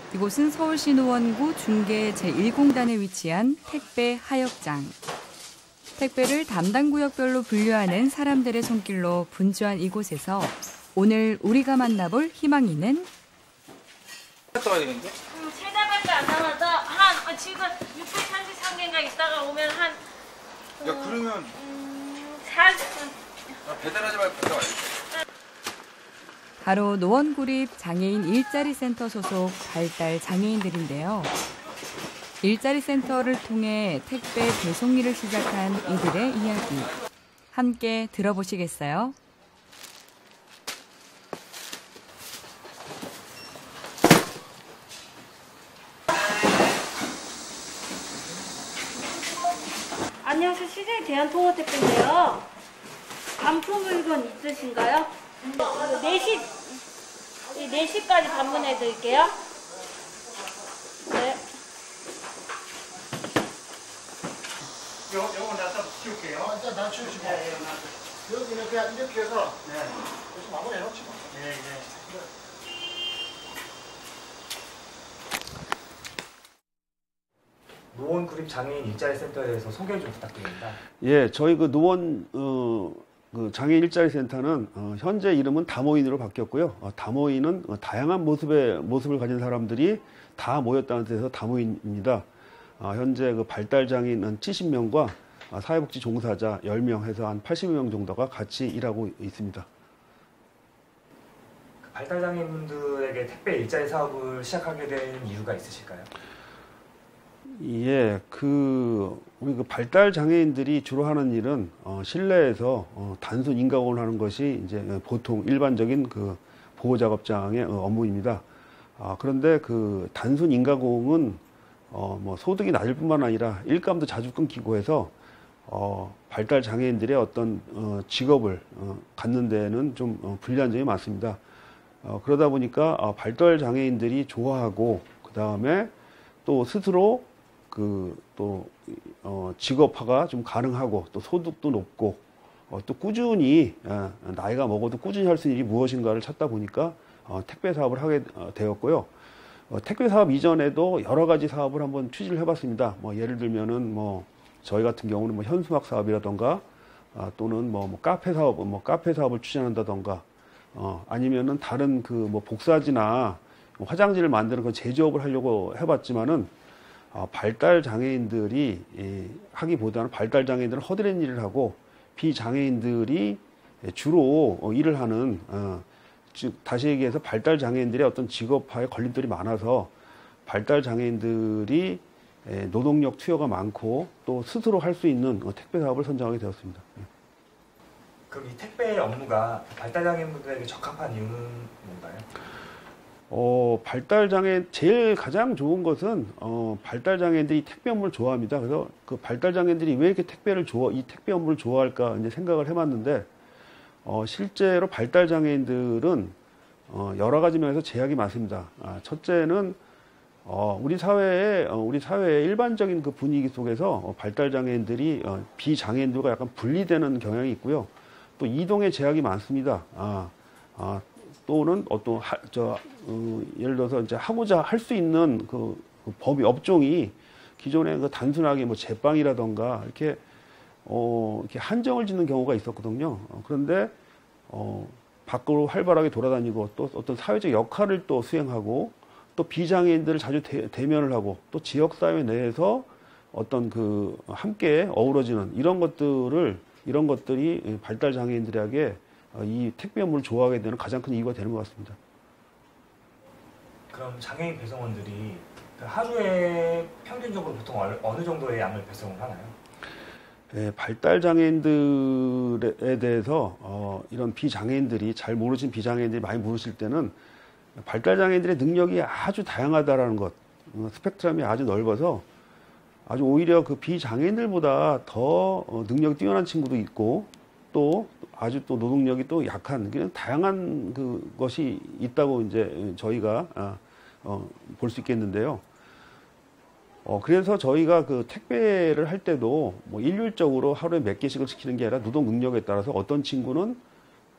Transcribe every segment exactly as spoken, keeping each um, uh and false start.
이곳은 서울시 노원구 중계 제일 공단에 위치한 택배 하역장. 택배를 담당 구역별로 분류하는 사람들의 손길로 분주한 이곳에서 오늘 우리가 만나볼 희망이는 갔다 와야 되는데? 음, 세 달밖에 안 남아서 한 어, 지금 육백삼십삼 개인가 있다가 오면 한 야 어, 그러면 음, 사, 아, 배달하지 말고 갔다 와야지. 바로 노원구립 장애인 일자리 센터 소속 발달 장애인들인데요. 일자리 센터를 통해 택배 배송 일을 시작한 이들의 이야기. 함께 들어보시겠어요? 안녕하세요. 씨제이 대한통화택배인데요. 반품 물건 있으신가요? 네 시, 네 시까지 방문해 드릴게요. 네. 요, 요거 놔다 치울게요. 아, 일단 다 치우시고. 네, 네, 여기는 그냥 이렇게 해서. 네. 여기서 마무리 해놓지 뭐. 네, 네. 노원구립 장애인 일자리 센터에 대해서 소개 좀 부탁드립니다. 예, 저희 그 노원 어, 그 장애인 일자리 센터는 어, 현재 이름은 다모인으로 바뀌었고요. 어, 다모인은 어, 다양한 모습의 모습을 가진 사람들이 다 모였다는 뜻에서 다모인입니다. 어, 현재 그 발달 장애인 칠십 명과 어, 사회복지 종사자 열 명 해서 한 팔십 명 정도가 같이 일하고 있습니다. 그 발달 장애인분들에게 택배 일자리 사업을 시작하게 된 이유가 있으실까요? 예, 그 우리 그 발달 장애인들이 주로 하는 일은 어, 실내에서 어, 단순 인가공을 하는 것이 이제 보통 일반적인 그 보호 작업장의 어, 업무입니다. 아, 그런데 그 단순 인가공은 어, 뭐 소득이 낮을 뿐만 아니라 일감도 자주 끊기고 해서 어, 발달 장애인들의 어떤 어, 직업을 어, 갖는 데는 좀 어, 불리한 점이 많습니다. 어, 그러다 보니까 어, 발달 장애인들이 좋아하고 그 다음에 또 스스로 그 또 어, 직업화가 좀 가능하고 또 소득도 높고 어, 또 꾸준히 어, 나이가 먹어도 꾸준히 할 수 있는 일이 무엇인가를 찾다 보니까 어, 택배 사업을 하게 어, 되었고요. 어, 택배 사업 이전에도 여러 가지 사업을 한번 취지를 해봤습니다. 뭐 예를 들면은 뭐 저희 같은 경우는 뭐 현수막 사업이라던가 아, 또는 뭐, 뭐 카페 사업, 뭐 카페 사업을 추진한다던가 어, 아니면은 다른 그 뭐 복사지나 화장지를 만드는 그 제조업을 하려고 해봤지만은 어, 발달 장애인들이 예, 하기보다는 발달 장애인들은 허드렛 일을 하고 비장애인들이 주로 어, 일을 하는 어, 즉 다시 얘기해서 발달 장애인들의 어떤 직업화에 걸림돌이 많아서 발달 장애인들이 예, 노동력 투여가 많고 또 스스로 할 수 있는 어, 택배 사업을 선정하게 되었습니다. 예. 그럼 이 택배 업무가 발달 장애인분들에게 적합한 이유는 뭔가요? 어, 발달장애, 제일 가장 좋은 것은, 어, 발달장애인들이 택배 업무를 좋아합니다. 그래서 그 발달장애인들이 왜 이렇게 택배를 좋아, 이 택배 업무를 좋아할까 이제 생각을 해봤는데, 어, 실제로 발달장애인들은, 어, 여러 가지 면에서 제약이 많습니다. 아, 첫째는, 어, 우리 사회에, 어, 우리 사회의 일반적인 그 분위기 속에서 어, 발달장애인들이 어, 비장애인들과 약간 분리되는 경향이 있고요. 또 이동의 제약이 많습니다. 아, 아, 또는 어떤 하, 저 어, 예를 들어서 이제 하고자 할 수 있는 그, 그 법이 업종이 기존에 그 단순하게 뭐 제빵이라던가 이렇게 어 이렇게 한정을 짓는 경우가 있었거든요. 어, 그런데 어 밖으로 활발하게 돌아다니고 또 어떤 사회적 역할을 또 수행하고 또 비장애인들을 자주 대, 대면을 하고 또 지역 사회 내에서 어떤 그 함께 어우러지는 이런 것들을 이런 것들이 발달 장애인들에게 이 택배 업무를 좋아하게 되는 가장 큰 이유가 되는 것 같습니다. 그럼 장애인 배송원들이 하루에 평균적으로 보통 어느 정도의 양을 배송을 하나요? 예, 발달 장애인들에 대해서 어, 이런 비장애인들이 잘 모르신 비장애인들이 많이 물으실 때는 발달 장애인들의 능력이 아주 다양하다라는 것, 어, 스펙트럼이 아주 넓어서 아주 오히려 그 비장애인들보다 더 어, 능력이 뛰어난 친구도 있고 또 아주 또 노동력이 또 약한 그냥 다양한 그 것이 있다고 이제 저희가 아, 어, 볼 수 있겠는데요. 어, 그래서 저희가 그 택배를 할 때도 뭐 일률적으로 하루에 몇 개씩을 시키는 게 아니라 노동 능력에 따라서 어떤 친구는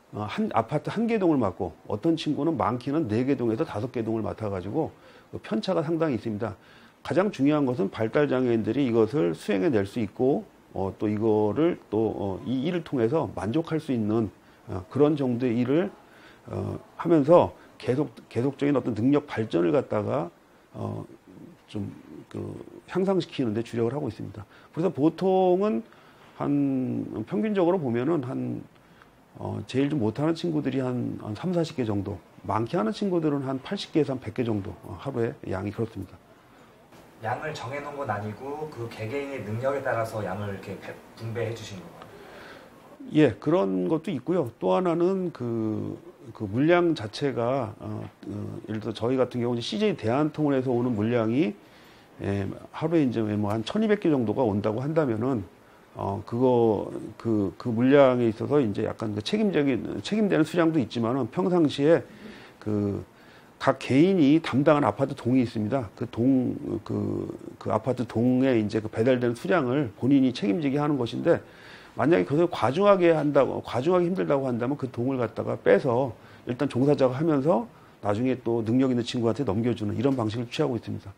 어, 한 아파트 한 개 동을 맡고 어떤 친구는 많기는 네 개 동에서 다섯 개 동을 맡아가지고 그 편차가 상당히 있습니다. 가장 중요한 것은 발달 장애인들이 이것을 수행해낼 수 있고 어, 또 이거를 또 어, 이 일을 통해서 만족할 수 있는 어, 그런 정도의 일을 어, 하면서 계속 계속적인 어떤 능력 발전을 갖다가 어, 좀 그 향상시키는 데 주력을 하고 있습니다. 그래서 보통은 한 평균적으로 보면은 한 어, 제일 좀 못하는 친구들이 한, 한 삼, 사십 개 정도, 많게 하는 친구들은 한 팔십 개에서 한 백 개 정도 어, 하루에 양이 그렇습니다. 양을 정해놓은 건 아니고 그 개개인의 능력에 따라서 양을 이렇게 분배해 주시는 건가요? 예, 그런 것도 있고요. 또 하나는 그, 그 물량 자체가 어, 어, 예를 들어 저희 같은 경우는 씨제이 대한통운에서 오는 물량이 예, 하루에 이제 뭐 한 천이백 개 정도가 온다고 한다면은 어, 그거, 그, 그 물량에 있어서 이제 약간 그 책임적인, 책임되는 수량도 있지만은 평상시에 그, 각 개인이 담당한 아파트 동이 있습니다. 그 동, 그, 그 아파트 동에 이제 그 배달되는 수량을 본인이 책임지게 하는 것인데 만약에 그것을 과중하게 한다고, 과중하게 힘들다고 한다면 그 동을 갖다가 빼서 일단 종사자가 하면서 나중에 또 능력 있는 친구한테 넘겨주는 이런 방식을 취하고 있습니다.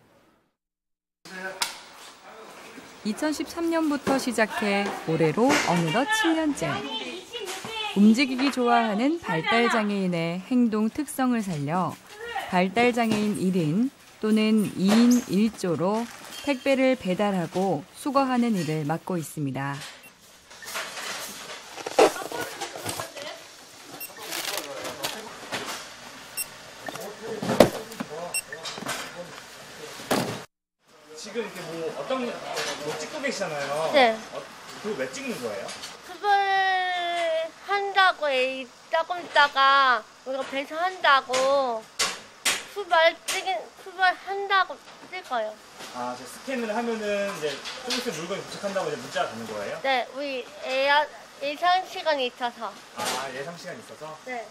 이천십삼 년부터 시작해 올해로 어느덧 칠 년째. 움직이기 좋아하는 발달장애인의 행동 특성을 살려 발달장애인 일 인 또는 이 인 일 조로 택배를 배달하고 수거하는 일을 맡고 있습니다. 지금 이렇게 뭐 어떤 뭐 찍고 계시잖아요. 네. 어, 그거 왜 찍는 거예요? 수술 한다고 해. 조금 있다가 우리가 배송한다고 수발 찍인 수발 한다고 찍어요. 아, 저 스캔을 하면은 이제 좀 있으면 물건이 도착한다고 이제 문자가 가는 거예요? 네, 우리 예약 예상 시간이 있어서. 아, 예상 시간 있어서? 네.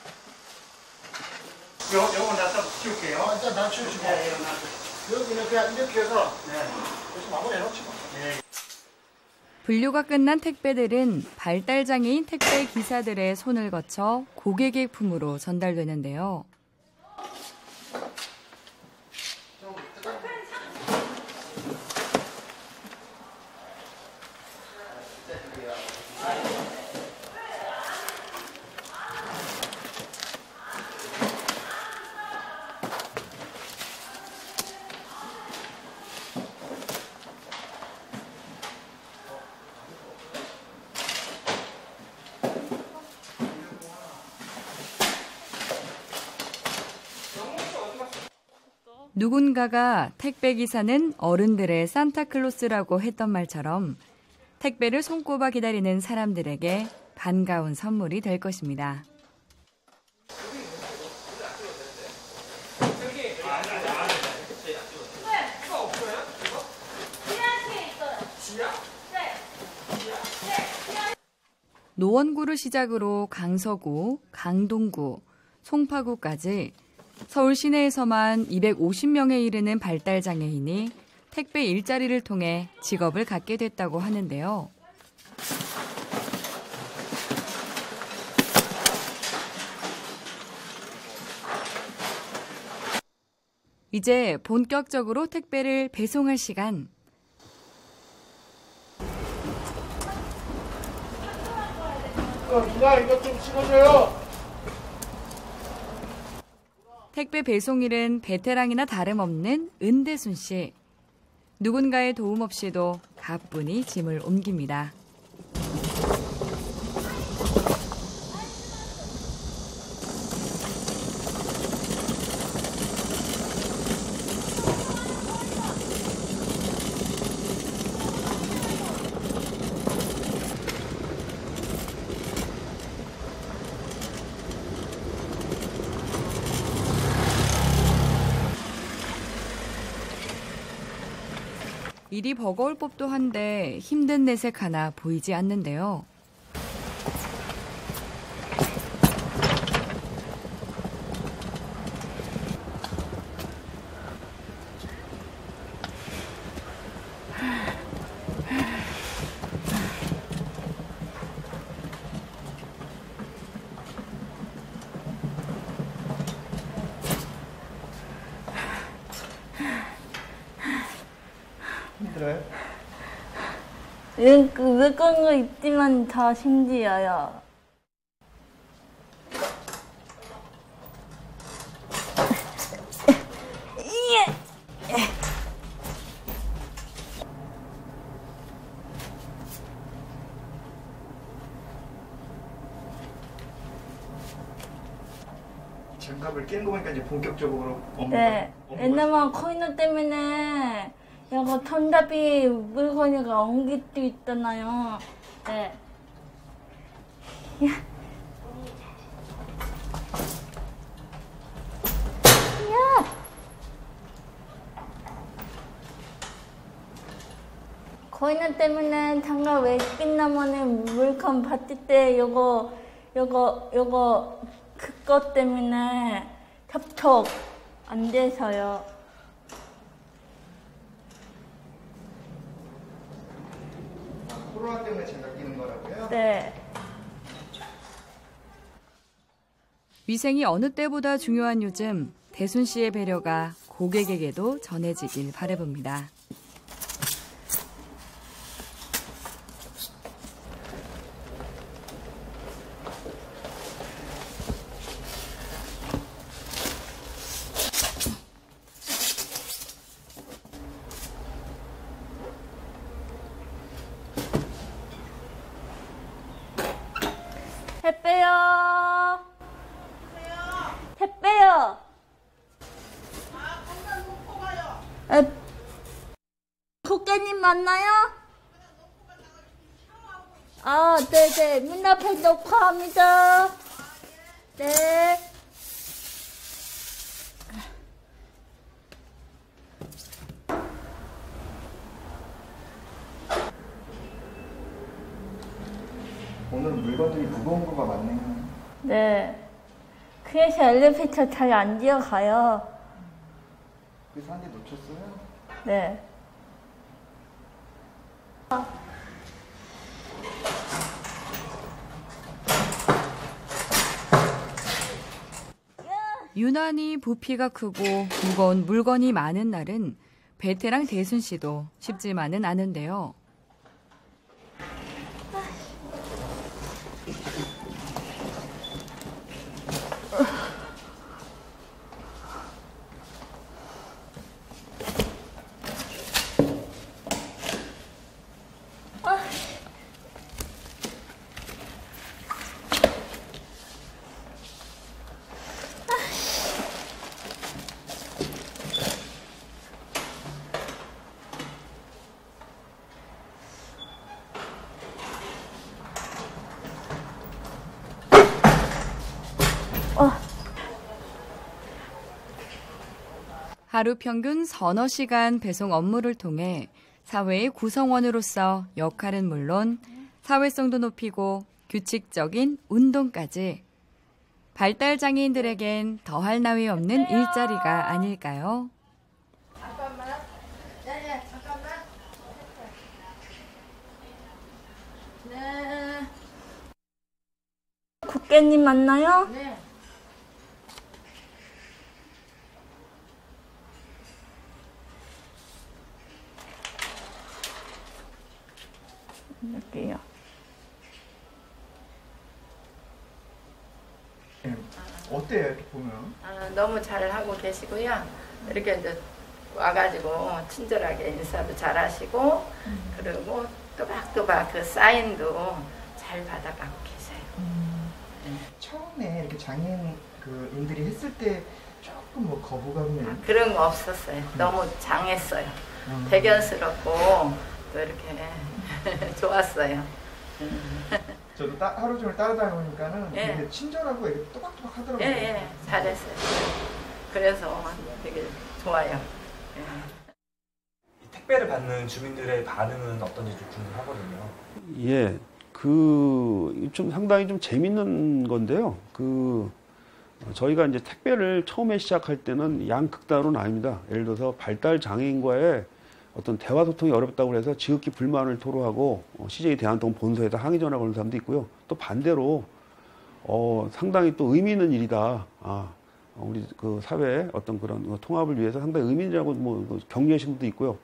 요, 요거 놨다 키울게요. 어, 일단 낮추시고. 네, 여기는 그냥 이렇게 해서, 네. 그래서 마무리 해놓지 뭐. 네. 분류가 끝난 택배들은 발달장애인 택배 기사들의 손을 거쳐 고객의 품으로 전달되는데요. 누군가가 택배기사는 어른들의 산타클로스라고 했던 말처럼 택배를 손꼽아 기다리는 사람들에게 반가운 선물이 될 것입니다. 노원구를 시작으로 강서구, 강동구, 송파구까지 서울 시내에서만 이백오십 명에 이르는 발달장애인이 택배 일자리를 통해 직업을 갖게 됐다고 하는데요. 이제 본격적으로 택배를 배송할 시간. 누나 이거 좀 실어줘요. 택배 배송일은 베테랑이나 다름없는 은대순 씨. 누군가의 도움 없이도 가뿐히 짐을 옮깁니다. 일이 버거울 법도 한데 힘든 내색 하나 보이지 않는데요. 힘들어요? 외국어 있지만 더 힘들어요. 장갑을 끼는 거 보니까 이제 본격적으로 업무가 네. 업무가 왜냐면 코로나 때문에 이거 손잡이 물건이가 옮길 수 있잖아요. 네. 야. 야. 코로나 때문에 장갑 왜 끼나면은 물건 받을 때 요거 요거 요거 그것 때문에 접촉 안 돼서요. 코로나 때문에 장갑 끼는 거라고요? 네. 위생이 어느 때보다 중요한 요즘 대순 씨의 배려가 고객에게도 전해지길 바라봅니다. 택배요. 택배요. 에, 고객님 맞나요? 아, 네네. 문 앞에 놓고 합니다. 네. 오늘 물건들이 무거운 거가 많네요. 네. 그래서 엘리베이터 잘 안 기어가요. 그래서 한 대 놓쳤어요? 네. 유난히 부피가 크고 무거운 물건이 많은 날은 베테랑 대순 씨도 쉽지만은 않은데요. 하루 평균 서너 시간 배송 업무를 통해 사회의 구성원으로서 역할은 물론 사회성도 높이고 규칙적인 운동까지 발달 장애인들에겐 더할 나위 없는 일자리가 아닐까요? 잠깐만. 네, 잠깐만. 네. 국회님 맞나요? 네. 이렇게요. 네. 어때요, 이렇게 보면? 아, 너무 잘하고 계시고요. 이렇게 이제 와가지고 친절하게 인사도 잘하시고, 음. 그리고 또박또박 그 사인도 잘 받아가고 계세요. 음. 네. 처음에 이렇게 장애인 그 인들이 했을 때 조금 뭐 거부감이 아, 그런 거 없었어요. 음. 너무 장했어요. 음. 대견스럽고 또 이렇게 좋았어요. 저도 따, 하루 종일 따라다니니까는 예. 되게 친절하고 이렇게 또박또박 하더라고요. 예, 예, 잘했어요. 그래서 되게 좋아요. 예. 택배를 받는 주민들의 반응은 어떤지 좀 궁금하거든요. 예, 그 좀 상당히 좀 재밌는 건데요. 그 저희가 이제 택배를 처음에 시작할 때는 양극단으로 나뉩니다. 예를 들어서 발달 장애인과의 어떤 대화 소통이 어렵다고 해서 지극히 불만을 토로하고 씨제이 대한통 본사에다 항의 전화 거는 사람도 있고요. 또 반대로 어, 상당히 또 의미 있는 일이다. 아, 우리 그 사회의 어떤 그런 통합을 위해서 상당히 의미 있다고 뭐 격려하신 분도 있고요.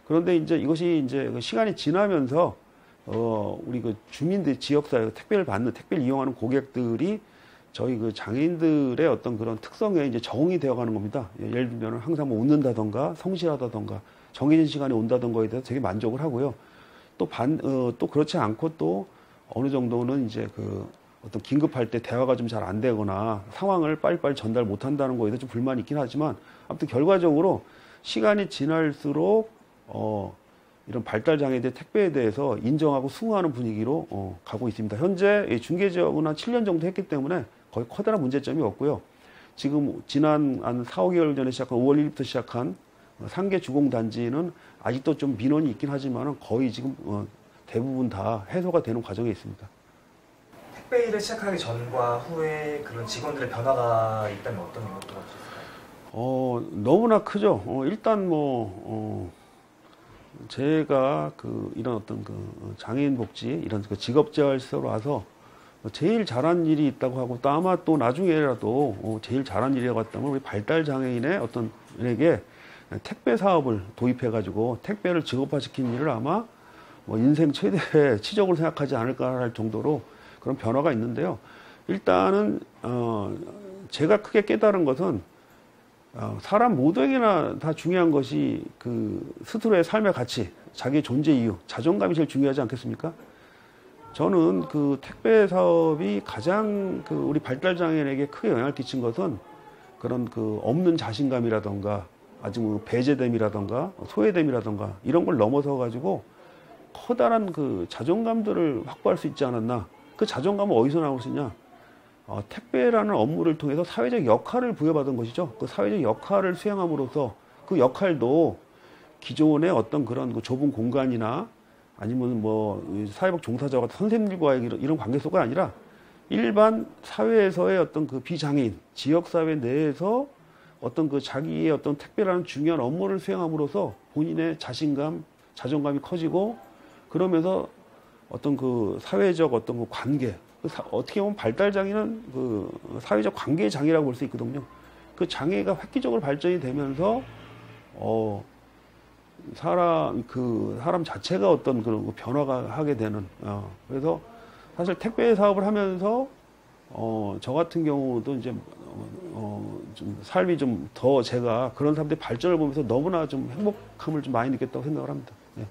그런데 이제 이것이 이제 시간이 지나면서 어 우리 그 주민들 지역사회 택배를 받는 택배를 이용하는 고객들이 저희 그 장애인들의 어떤 그런 특성에 이제 적응이 되어가는 겁니다. 예를 들면 항상 뭐 웃는다던가 성실하다던가 정해진 시간에 온다던가에 대해서 되게 만족을 하고요. 또 반, 어, 또 그렇지 않고 또 어느 정도는 이제 그 어떤 긴급할 때 대화가 좀 잘 안 되거나 상황을 빨리빨리 전달 못 한다는 거에 대해서 좀 불만이 있긴 하지만 아무튼 결과적으로 시간이 지날수록 어, 이런 발달장애인들 택배에 대해서 인정하고 수긍하는 분위기로 어, 가고 있습니다. 현재 중개지역은 한 칠 년 정도 했기 때문에 거의 커다란 문제점이 없고요. 지금 지난 한 사, 오 개월 전에 시작한 오월 일 일부터 시작한 상계 주공단지는 아직도 좀 민원이 있긴 하지만 거의 지금 어, 대부분 다 해소가 되는 과정에 있습니다. 택배 일을 시작하기 전과 후에 그런 직원들의 변화가 있다면 어떤 것도 있을까요? 어, 너무나 크죠. 어, 일단 뭐, 어, 제가 그 이런 어떤 그 장애인 복지 이런 그 직업재활시설 와서 제일 잘한 일이 있다고 하고 또 아마 또 나중에라도 어, 제일 잘한 일이라고 했다면 우리 발달장애인의 어떤 에게 택배 사업을 도입해 가지고 택배를 직업화시킨 일을 아마 뭐 인생 최대의 치적으로 생각하지 않을까 할 정도로 그런 변화가 있는데요. 일단은 어, 제가 크게 깨달은 것은 어, 사람 모두에게나 다 중요한 것이 그 스스로의 삶의 가치, 자기의 존재 이유, 자존감이 제일 중요하지 않겠습니까? 저는 그 택배 사업이 가장 그 우리 발달장애인에게 크게 영향을 끼친 것은 그런 그 없는 자신감이라던가 아주 뭐 배제됨이라던가 소외됨이라던가 이런 걸 넘어서 가지고 커다란 그 자존감들을 확보할 수 있지 않았나. 그 자존감은 어디서 나올 수 있냐? 어, 택배라는 업무를 통해서 사회적 역할을 부여받은 것이죠. 그 사회적 역할을 수행함으로써 그 역할도 기존의 어떤 그런 그 좁은 공간이나 아니면 뭐 사회적 종사자 같은 선생님들과의 이런, 이런 관계 속이 아니라 일반 사회에서의 어떤 그 비장애인, 지역사회 내에서 어떤 그 자기의 어떤 택배라는 중요한 업무를 수행함으로써 본인의 자신감, 자존감이 커지고 그러면서 어떤 그 사회적 어떤 그 관계, 그 사, 어떻게 보면 발달장애는 그 사회적 관계 장애라고 볼 수 있거든요. 그 장애가 획기적으로 발전이 되면서 어 사람 그 사람 자체가 어떤 그런 변화가 하게 되는 어 그래서 사실 택배 사업을 하면서 어 저 같은 경우도 이제 어 좀 삶이 좀 더 제가 그런 사람들의 발전을 보면서 너무나 좀 행복함을 좀 많이 느꼈다고 생각을 합니다. 네.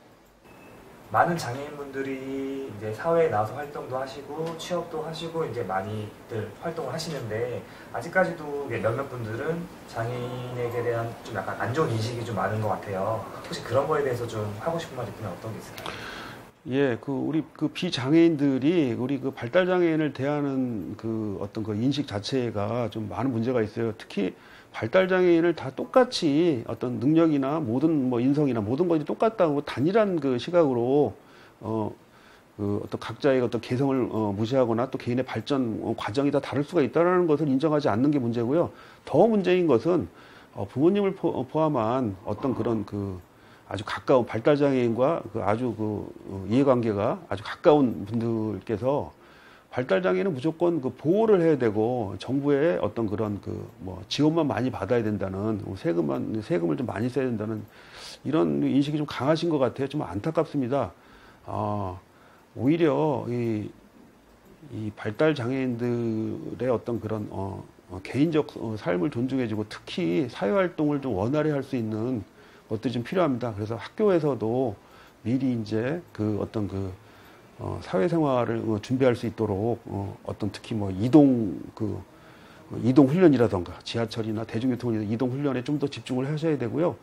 많은 장애인분들이 이제 사회에 나와서 활동도 하시고 취업도 하시고 이제 많이들 활동을 하시는데 아직까지도 몇몇 분들은 장애인에게 대한 좀 약간 안 좋은 인식이 좀 많은 것 같아요. 혹시 그런 거에 대해서 좀 하고 싶은 말이 있다면 어떤 게 있을까요? 예, 그 우리 그 비장애인들이 우리 그 발달장애인을 대하는 그 어떤 그 인식 자체가 좀 많은 문제가 있어요. 특히 발달장애인을 다 똑같이 어떤 능력이나 모든 뭐 인성이나 모든 것이 똑같다고 단일한 그 시각으로 어, 그 어떤 각자의 어떤 개성을 어, 무시하거나 또 개인의 발전 어, 과정이 다 다를 수가 있다는 것을 인정하지 않는 게 문제고요. 더 문제인 것은 어, 부모님을 포, 포함한 어떤 그런 그 아주 가까운 발달장애인과 그 아주 그 어, 이해관계가 아주 가까운 분들께서 발달장애는 무조건 그 보호를 해야 되고 정부의 어떤 그런 그 뭐 지원만 많이 받아야 된다는 세금만 세금을 좀 많이 써야 된다는 이런 인식이 좀 강하신 것 같아요. 좀 안타깝습니다. 아, 오히려 이, 이 발달장애인들의 어떤 그런 어, 어, 개인적 어, 삶을 존중해주고 특히 사회활동을 좀 원활히 할 수 있는 것들이 좀 필요합니다. 그래서 학교에서도 미리 이제 그 어떤 그 어, 사회생활을 어, 준비할 수 있도록 어, 어떤 특히 뭐 이동 그 어, 이동 훈련이라던가 지하철이나 대중교통 이동 훈련에 좀 더 집중을 하셔야 되고요.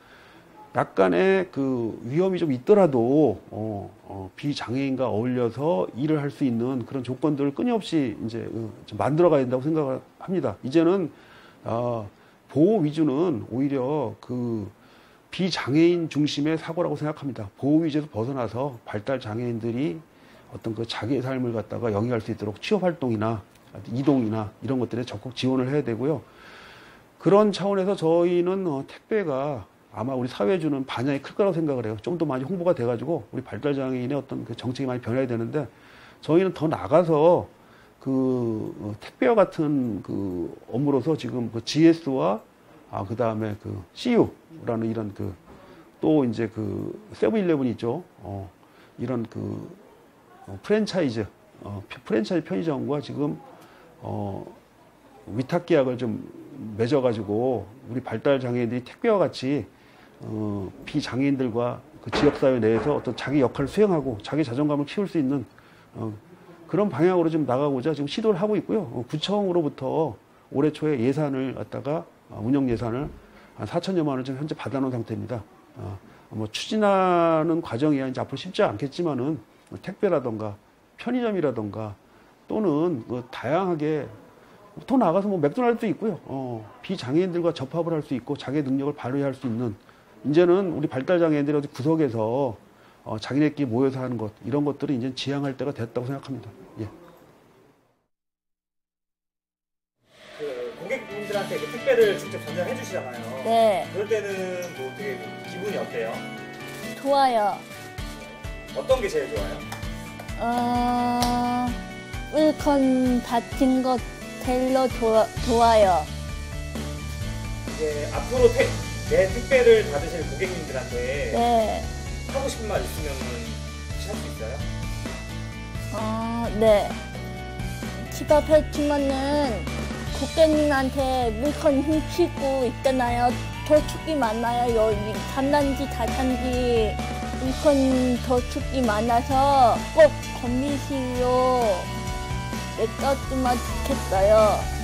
약간의 그 위험이 좀 있더라도 어, 어, 비장애인과 어울려서 일을 할 수 있는 그런 조건들을 끊임없이 이제 어, 좀 만들어가야 된다고 생각을 합니다. 이제는 어, 보호 위주는 오히려 그 비장애인 중심의 사고라고 생각합니다. 보호 위주에서 벗어나서 발달 장애인들이 어떤 그 자기의 삶을 갖다가 영위할 수 있도록 취업 활동이나 이동이나 이런 것들에 적극 지원을 해야 되고요. 그런 차원에서 저희는 어, 택배가 아마 우리 사회에 주는 반향이 클 거라고 생각을 해요. 좀 더 많이 홍보가 돼가지고 우리 발달장애인의 어떤 그 정책이 많이 변해야 되는데 저희는 더 나가서 그 어, 택배와 같은 그 업무로서 지금 그 지에스와 아, 그 다음에 그 씨유라는 이런 그 또 이제 그 세븐일레븐 있죠. 어, 이런 그 어, 프랜차이즈, 어, 프랜차이즈 편의점과 지금 어, 위탁 계약을 좀 맺어가지고 우리 발달 장애인들이 택배와 같이 어, 비장애인들과 그 지역사회 내에서 어떤 자기 역할을 수행하고 자기 자존감을 키울 수 있는 어, 그런 방향으로 좀 나가고자 지금 시도를 하고 있고요. 어, 구청으로부터 올해 초에 예산을 갖다가 어, 운영 예산을 한 사천여만 원을 지금 현재 받아놓은 상태입니다. 어, 뭐 추진하는 과정이야 이제 앞으로 쉽지 않겠지만은 뭐 택배라던가 편의점이라던가 또는 뭐 다양하게 더 나가서 뭐 맥도날드도 있고요. 어, 비장애인들과 접합을 할 수 있고 자기 능력을 발휘할 수 있는 이제는 우리 발달 장애인들이 어디 구석에서 어, 자기네끼리 모여서 하는 것 이런 것들을 이제 지향할 때가 됐다고 생각합니다. 예. 그 고객분들한테 그 택배를 직접 전달해 주시잖아요. 네. 그럴 때는 뭐 되게 기분이 어때요? 좋아요. 어떤 게 제일 좋아요? 어, 물건 받은 것 텔러 좋아, 좋아요. 이제 앞으로 택, 내 택배를 받으실 고객님들한테 네. 하고 싶은 말 있으면 혹시 할 수 있어요? 어, 네. 집 앞에 주면은 고객님한테 물건 훔치고 있잖아요. 도둑이 많아요. 여기 삼단지, 다단지 물건 도둑이 많아서 꼭 건미실로 내꺼주면 좋겠어요.